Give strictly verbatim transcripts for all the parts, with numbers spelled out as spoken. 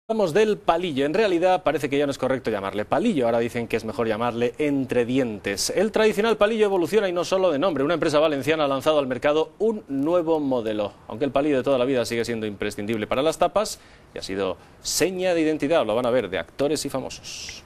Hablamos del palillo. En realidad parece que ya no es correcto llamarle palillo, ahora dicen que es mejor llamarle entredientes. El tradicional palillo evoluciona y no solo de nombre. Una empresa valenciana ha lanzado al mercado un nuevo modelo. Aunque el palillo de toda la vida sigue siendo imprescindible para las tapas y ha sido seña de identidad, lo van a ver, de actores y famosos.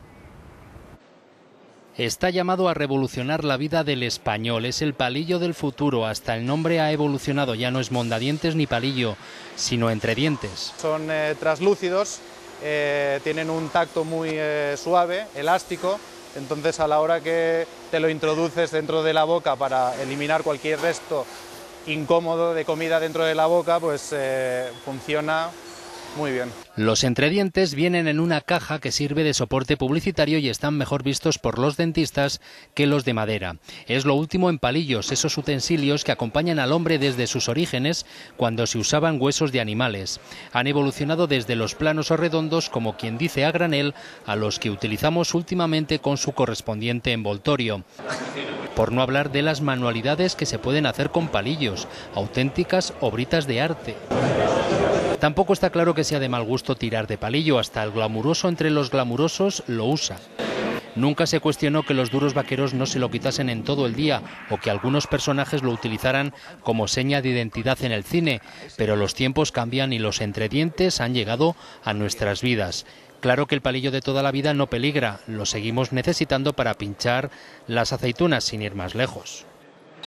Está llamado a revolucionar la vida del español, es el palillo del futuro, hasta el nombre ha evolucionado, ya no es mondadientes ni palillo, sino entredientes. Son eh, traslúcidos, eh, tienen un tacto muy eh, suave, elástico, entonces a la hora que te lo introduces dentro de la boca para eliminar cualquier resto incómodo de comida dentro de la boca, pues eh, funciona muy bien. Los entredientes vienen en una caja que sirve de soporte publicitario y están mejor vistos por los dentistas que los de madera. Es lo último en palillos, esos utensilios que acompañan al hombre desde sus orígenes cuando se usaban huesos de animales. Han evolucionado desde los planos o redondos, como quien dice a granel, a los que utilizamos últimamente con su correspondiente envoltorio. Por no hablar de las manualidades que se pueden hacer con palillos, auténticas obritas de arte. Tampoco está claro que sea de mal gusto tirar de palillo, hasta el glamuroso entre los glamurosos lo usa. Nunca se cuestionó que los duros vaqueros no se lo quitasen en todo el día o que algunos personajes lo utilizaran como seña de identidad en el cine, pero los tiempos cambian y los entredientes han llegado a nuestras vidas. Claro que el palillo de toda la vida no peligra, lo seguimos necesitando para pinchar las aceitunas sin ir más lejos.